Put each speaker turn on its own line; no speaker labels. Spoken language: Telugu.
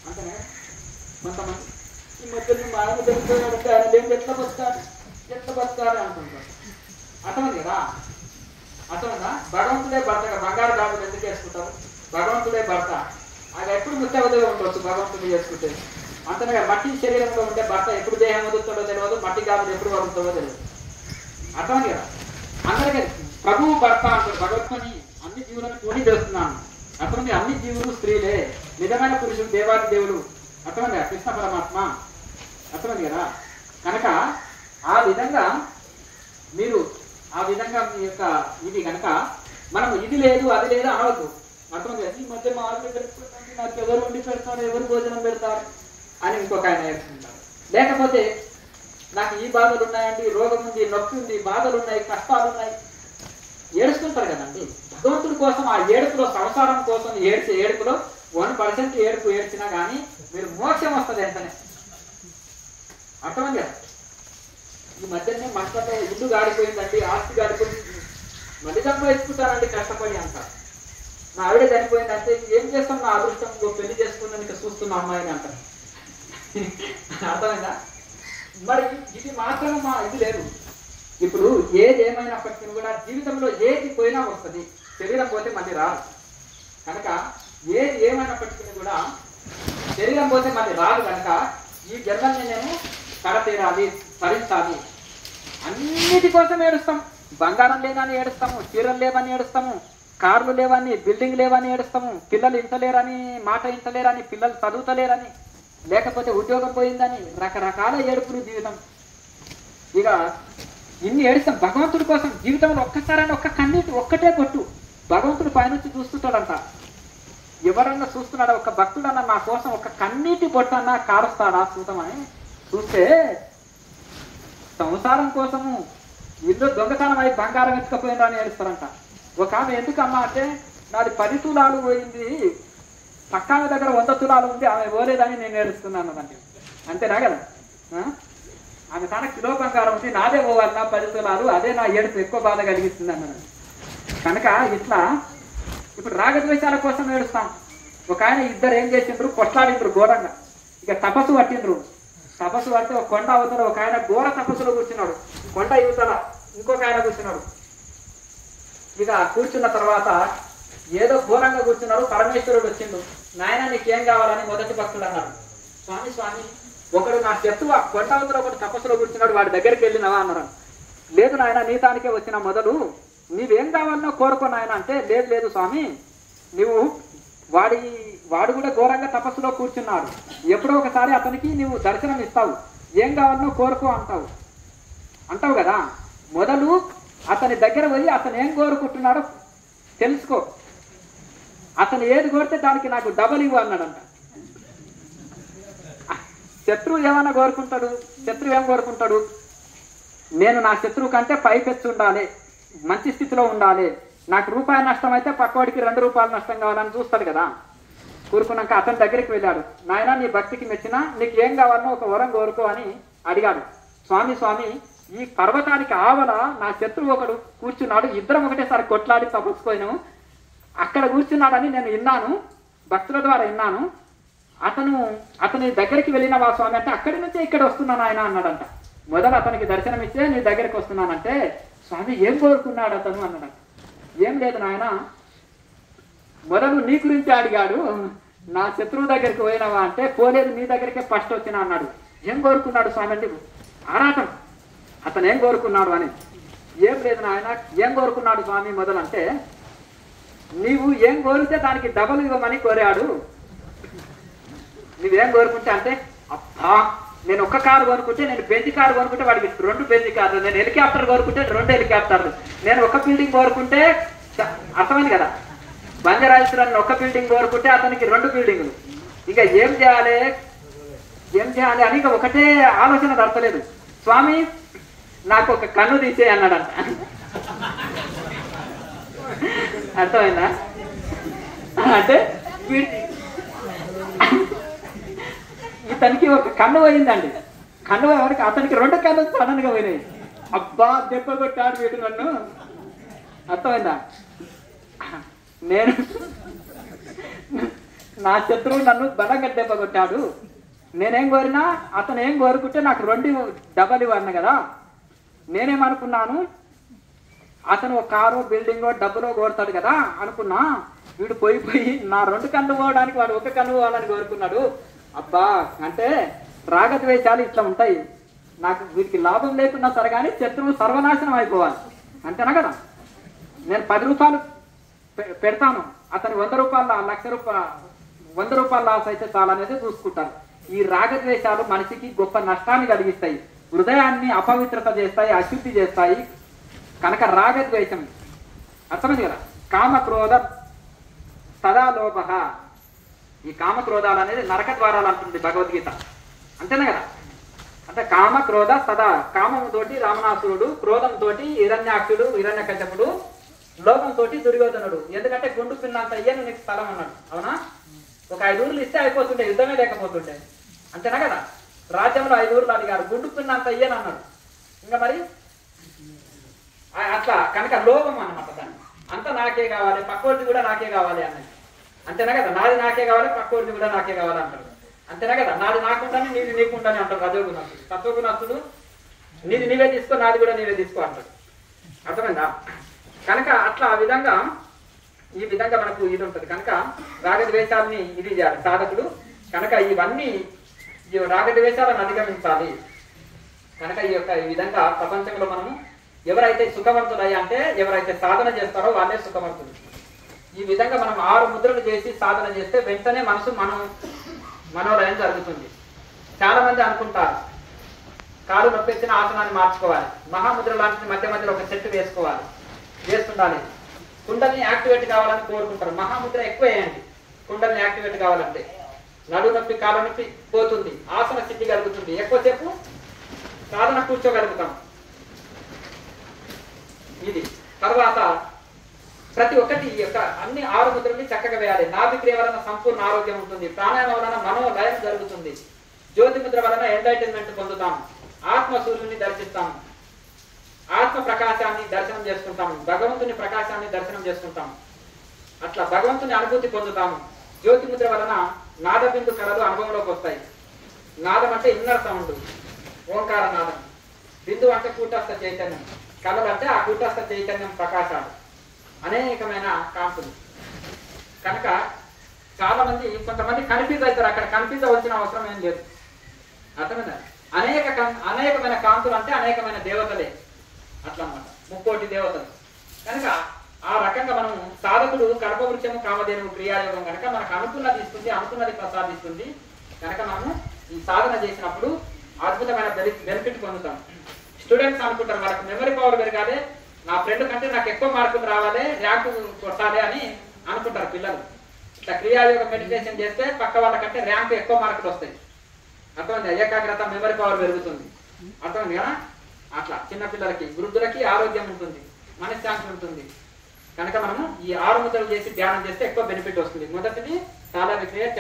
అంతనే కొంతమంది ఈ మధ్యలో మా ఆయన తెలిసిపోయాడంటే ఆయన ఏం ఎట్లా బతకాలి అంటుంటారు. అర్థమైంది కదా? అర్థమైందా? భగవంతుడే భర్తగా బంగారు గాజులు ఎందుకు వేసుకుంటారు? భగవంతుడే భర్త. అది ఎప్పుడు ముత్తవదిగా ఉండవచ్చు భగవంతుడు చేసుకుంటే. అంతనే మట్టి శరీరంలో ఉండే భర్త ఎప్పుడు దేహం వదులుతాడో తెలియదు, మట్టి గాజులు ఎప్పుడు వదులుతాడో తెలియదు. అర్థమైంది కదా? అందరికీ ప్రభువు భర్త అంటారు. భగవత్తుని అన్ని జీవులను పోటీ చేస్తున్నాను. అర్థమైంది? అన్ని జీవులు స్త్రీలే, నిజమైన పురుషులు దేవాది దేవుడు. అర్థమైంది? కృష్ణ పరమాత్మ. అర్థమైంది కదా? కనుక ఆ విధంగా మీరు ఆ విధంగా మీ యొక్క ఇది కనుక మనం ఇది లేదు అది లేదు అనవద్దు. అర్థమైంది? ఈ మధ్య మా నాకు ఎవరు వండి పెడతారు, ఎవరు భోజనం పెడతారు అని ఇంకొక ఆయన ఏడుస్తుంటారు. లేకపోతే నాకు ఈ బాధలు ఉన్నాయండి, రోగం ఉంది, నొప్పి ఉంది, బాధలు ఉన్నాయి, కష్టాలు ఉన్నాయి, ఏడుస్తుంటారు కదండి. భగవంతుడి కోసం ఆ ఏడుపులో, సంసారం కోసం ఏడ్చే ఏడుపులో 1% ఏడుపు ఏడ్చినా కానీ మీరు మోక్షం వస్తుంది వెంటనే. అర్థమైంది కదా? ఈ మధ్యనే మనసులో ఇల్లు గాడిపోయిందండి, ఆస్తి గాడిపోయింది, మళ్ళీ సంపాదించుకుంటానండి కష్టపడి అంటారు. నా ఆవిడ చనిపోయిందంటే ఏం చేస్తాం, నా అదృష్టం పెళ్లి చేసుకున్నాను చూస్తున్న అమ్మాయిని అంటారు. అర్థమైందా? మరి ఇది మాత్రం మా ఇది లేదు. ఇప్పుడు ఏది ఏమైనప్పటికీ కూడా జీవితంలో ఏది పోయినా వస్తుంది, శరీరం పోతే మళ్ళీ రాదు. కనుక ఏది ఏమైనప్పటికీ కూడా శరీరం పోతే మళ్ళీ రాదు. కనుక ఈ జన్మని నేను కడతీరాలి, భరించాలి. అన్నిటి కోసం ఏడుస్తాం. బంగారం లేదని ఏడుస్తాము, చీరలు లేవని ఏడుస్తాము, కార్లు లేవని, బిల్డింగ్ లేవని ఏడుస్తాము, పిల్లలు ఇంతలేరని, మాట ఇంతలేరని, పిల్లలు చదువుతలేరని, లేకపోతే ఉద్యోగం పోయిందని, రకరకాల ఏడుపులు జీవితం. ఇక ఇన్ని ఏడుస్తాం భగవంతుడి కోసం. జీవితంలో ఒక్కసారైనా ఒక్క కన్నీటి ఒక్కటే కొట్టు, భగవంతుడు పైనుంచి చూస్తుంటాడంట. ఎవరన్నా చూస్తున్నాడా? ఒక భక్తుడన్నా నా కోసం ఒక కన్నీటి బొట్టన్నా కారుస్తాడా చూద్దామని చూస్తే, సంసారం కోసము ఇల్లు దొంగతనం అయి బంగారం ఎత్తుకపోయిందా అని ఏడుస్తారంట. ఒక ఆమె ఎందుకమ్మా అంటే, నాది 10 తులాలు పోయింది, పక్కా దగ్గర 100 తులాలు ఉంది, ఆమె పోలేదని నేను ఏడుస్తున్నాను అంటే. అంతేనా కదా? ఆమె తన కిలో బంగారం ఉంది, నాదే పోవాలన్నా 10 తులాలు, అదే నా ఏడుపు ఎక్కువ బాధ కలిగిస్తుంది అన్నాను. కనుక ఇట్లా ఇప్పుడు రాగద్వేషాల కోసం ఏడుస్తాం. ఒక ఆయన ఇద్దరు ఏం చేసిండ్రు, కొట్లాడిండ్రు ఘోరంగా. ఇక తపస్సు పట్టిండ్రు. తపస్సు పడితే ఒక కొండ అవతల ఒక ఆయన ఘోర తపస్సులో కూర్చున్నాడు, కొండ యువతల ఇంకొక ఆయన కూర్చున్నాడు. ఇక కూర్చున్న తర్వాత ఏదో ఘోరంగా కూర్చున్నాడు. పరమేశ్వరుడు వచ్చిండు. నాయన నీకేం కావాలని మొదటి భక్తుడు అన్నాడు. స్వామి స్వామి, ఒకడు నా శత్రువు కొండ అవతల ఒకటి తపస్సులో కూర్చున్నాడు, వాడి దగ్గరికి వెళ్ళినవా అన్నాడు. లేదు నాయన, నీతానికే వచ్చిన మొదలు, నీవేం కావాలనో కోరుకో నాయన అంటే, లేదు లేదు స్వామి, నువ్వు వాడు కూడా ఘోరంగా తపస్సులో కూర్చున్నాడు, ఎప్పుడో ఒకసారి అతనికి నువ్వు దర్శనం ఇస్తావు, ఏం కావాలనో కోరుకో అంటావు కదా, మొదలు అతని దగ్గర పోయి అతను ఏం కోరుకుంటున్నాడో తెలుసుకో, అతను ఏది కోరితే దానికి నాకు డబల్ ఇవ్వు అన్నాడంట. శత్రువు ఏమన్నా కోరుకుంటాడు? శత్రువు ఏం కోరుకుంటాడు? నేను నా శత్రువు కంటే పైపెచ్చు ఉండాలి, మంచి స్థితిలో ఉండాలి, నాకు రూపాయి నష్టం అయితే పక్కవాడికి 2 రూపాయలు నష్టం కావాలని చూస్తాడు కదా. కోరుకున్నాక అతని దగ్గరికి వెళ్ళాడు. నాయన నీ భక్తికి మెచ్చినా నీకు ఏం కావాలనో ఒక వరం కోరుకో అని అడిగాడు. స్వామి స్వామి, ఈ పర్వతానికి ఆవల నా శత్రువు ఒకడు కూర్చున్నాడు, ఇద్దరం ఒకటేసారి కొట్లాడి తపస్సుపోయినాము, అక్కడ కూర్చున్నాడని నేను విన్నాను, భక్తుల ద్వారా విన్నాను, అతని దగ్గరికి వెళ్ళినవా స్వామి అంటే, అక్కడి నుంచే ఇక్కడ వస్తున్నాను ఆయన అన్నాడంట. మొదలు అతనికి దర్శనం ఇచ్చే నీ దగ్గరికి వస్తున్నానంటే, స్వామి ఏం కోరుకున్నాడు అతను అన్నాడంట. ఏం లేదు నాయన, మొదలు నీ గురించి అడిగాడు, నా శత్రువు దగ్గరికి పోయినావా అంటే, పోలేదు నీ దగ్గరికే ఫస్ట్ వచ్చినా అన్నాడు. ఏం కోరుకున్నాడు స్వామి అంటే ఆరాటం, అతను ఏం కోరుకున్నాడు అని. ఏం లేదు నాయన, ఏం కోరుకున్నాడు స్వామి మొదలు అంటే, నీవు ఏం కోరితే దానికి డబల్ ఇవ్వమని కోరాడు. నువ్వేం కోరుకుంటే అంటే, అబ్బా నేను ఒక్క కారు కొనుక్కుంటే, నేను బెంజ్ కారు కొనుక్కుంటే వాడికి 2 బెంజ్ కార్లు, నేను హెలికాప్టర్ కోరుకుంటే 2 హెలికాప్టర్లు, నేను ఒక బిల్డింగ్ కోరుకుంటే, అర్థమైంది కదా, బంజరాజేశ్వరాన్ని ఒక బిల్డింగ్ కోరుకుంటే అతనికి 2 బిల్డింగులు. ఇక ఏం చేయాలి అని ఇక ఒకటే ఆలోచన దొరకలేదు. స్వామి నాకు ఒక కన్ను తీసే అన్నాడంట. అర్థమైందా? అంటే ఇతనికి ఒక కన్ను పోయిందండి. కన్ను ఎవరికి? అతనికి 2 కన్ను సడన్ గా పోయినాయి. అబ్బా దెబ్బ కొట్టాడు వీడు నన్ను. నా శత్రువు నన్ను బలంగా దెబ్బ కొట్టాడు, నేనేం కోరినా అతను ఏం కోరుకుంటే నాకు 2 డబ్బలు ఇవ్వను కదా. నేనేమనుకున్నాను, అతను ఒక కారు బిల్డింగో డబ్బులో కోరుతాడు కదా అనుకున్నా. వీడు పోయి నా 2 కన్ను పోవడానికి వాడు 1 కన్ను పోవాలని కోరుకున్నాడు. అబ్బా, అంటే రాగద్వేషాలు ఇట్లా ఉంటాయి. నాకు వీటికి లాభం లేకున్నా సరే కానీ శత్రువు సర్వనాశనం అయిపోవాలి, అంతేనా కదా. నేను 10 రూపాయలు పెడతాను, అతను 100 రూపాయల ₹1,00,000 100 లాస్ అయితే చాలనేది చూసుకుంటాను. ఈ రాగద్వేషాలు మనిషికి గొప్ప నష్టాన్ని కలిగిస్తాయి, హృదయాన్ని అపవిత్రత చేస్తాయి, అశుద్ధి చేస్తాయి. కనుక రాగద్వేషం అర్థమైంది కదా. కామక్రోధ సదాలోభ, ఈ కామక్రోధాలు అనేది నరక ద్వారాలు అంటుంది భగవద్గీత, అంతేనా కదా. అంటే కామక్రోధ సదా, కామముతోటి రావణాసురుడు, క్రోధంతో హిరణ్యాక్షుడు హిరణ్యకశపుడు, లోకంతో దుర్యోధనుడు. ఎందుకంటే గుండు పిన్నంత అయ్యను నీకు స్థలం అన్నాడు, అవునా. ఒక 5 ఊర్లు ఇస్తే అయిపోతుండే, యుద్ధమే లేకపోతుండే, అంతేనా కదా. రాజ్యంలో 5 ఊర్లు అడిగారు, గుండు పిన్నంత అయ్యని అన్నాడు. ఇంకా మరి అట్లా కనుక లోభం అన్నమాట. దాన్ని అంతా నాకే కావాలి, పక్కోడిది కూడా నాకే కావాలి అన్నది, అంతేనా కదా. నాది నాకే కావాలి, పక్కోడిది కూడా నాకే కావాలి అంటారు, అంతేనా కదా. నాది నాకుండానే నీది నీకుండానే అంటారు రజోగుణస్తుడు. సత్వగుణస్తుడు నీది నీవే తీసుకో, నాది కూడా నీవే తీసుకో అంటాడు, అర్థమైందా. కనుక అట్లా ఈ విధంగా మనకు ఇది ఉంటుంది. కనుక రాగద్వేషాలని ఇది చేయాలి సాధకుడు. కనుక ఇవన్నీ రాగద్వేషాలను అధిగమించాలి. కనుక ఈ విధంగా ప్రపంచంలో మనము ఎవరైతే సుఖవంతులయ్యా అంటే ఎవరైతే సాధన చేస్తారో వాళ్ళే సుఖవంతులు. ఈ విధంగా మనం 6 ముద్రలు చేసి సాధన చేస్తే వెంటనే మనసు మనోలయం జరుగుతుంది. చాలా మంది అనుకుంటారు కాలు నొప్పి వచ్చిన ఆసనాన్ని మార్చుకోవాలి, మహాముద్ర లాంటిది మధ్య మధ్యలో ఒక చెట్టు వేసుకోవాలి, చేస్తుండాలి. కుండల్ని యాక్టివేట్ కావాలని కోరుకుంటారు, మహాముద్ర ఎక్కువ వేయండి కుండల్ని యాక్టివేట్ కావాలంటే. నడు నొప్పి కాలు నొప్పి పోతుంది, ఆసన స్థితి కలుగుతుంది, ఎక్కువసేపు సాధన కూర్చోగలుగుతాం. ఇది తర్వాత ప్రతి ఒక్కటి యొక్క అన్ని 6 ముద్రల్ని చక్కగా వేయాలి. నాభిక్రియ వలన సంపూర్ణ ఆరోగ్యం ఉంటుంది, ప్రాణాయామం వలన మనోలయం జరుగుతుంది, జ్యోతి ముద్ర వలన ఎంటర్టైన్మెంట్ పొందుతాం, ఆత్మ సూర్యుని దర్శిస్తాం, ఆత్మ ప్రకాశాన్ని దర్శనం చేసుకుంటాము, భగవంతుని ప్రకాశాన్ని దర్శనం చేసుకుంటాం, అట్లా భగవంతుని అనుభూతి పొందుతాము. జ్యోతి ముద్ర వలన నాదబిందు కళలు అనుభవంలోకి వస్తాయి. నాదం అంటే ఇన్నర్ సౌండ్, ఓంకార నాదం. బిందు అంటే కూటస్థ చైతన్యం, కళలు అంటే ఆ కూటస్థ చైతన్యం ప్రకాశాలు, అనేకమైన కాంతులు. కనుక చాలా మంది కొంతమంది కన్ఫ్యూజ్ అవుతారు, అక్కడ కన్ఫ్యూజ్ అవ్వాల్సిన అవసరం ఏం లేదు, అర్థమైందా. అనేకమైన కాంతులు అంటే అనేకమైన దేవతలే, అట్లా అన్నమాట, 30 కోటి దేవతలు. కనుక ఆ రకంగా మనం సాధకుడు కల్పవృక్షము కామధేనువు క్రియాయోగం కనుక మనకు అనుకున్నది ఇస్తుంది, అనుకున్నది ప్రసాదిస్తుంది. కనుక మనము ఈ సాధన చేసినప్పుడు అద్భుతమైన బెనిఫిట్ పొందుతాం. స్టూడెంట్స్ అనుకుంటారు వాళ్ళకి మెమరీ పవర్ పెరగాలి, నా ఫ్రెండ్ కంటే నాకు ఎక్కువ మార్కులు రావాలి, ర్యాంకు కొట్టాలి అని అనుకుంటారు పిల్లలు. ఇట్లా క్రియాయోగ మెడిటేషన్ చేస్తే పక్క వాళ్ళకంటే ర్యాంకు ఎక్కువ మార్కులు వస్తాయి, అర్థమైంది. ఏకాగ్రత మెమరీ పవర్ పెరుగుతుంది, అర్థమైంది కదా. అట్లా చిన్నపిల్లలకి వృద్ధులకి ఆరోగ్యం ఉంటుంది, మనశ్శాంతి ఉంటుంది. కనుక మనము ఈ 6 ముద్రలు చేసి ధ్యానం చేస్తే ఎక్కువ బెనిఫిట్ వస్తుంది. మొదటిది చాలా విక్రియ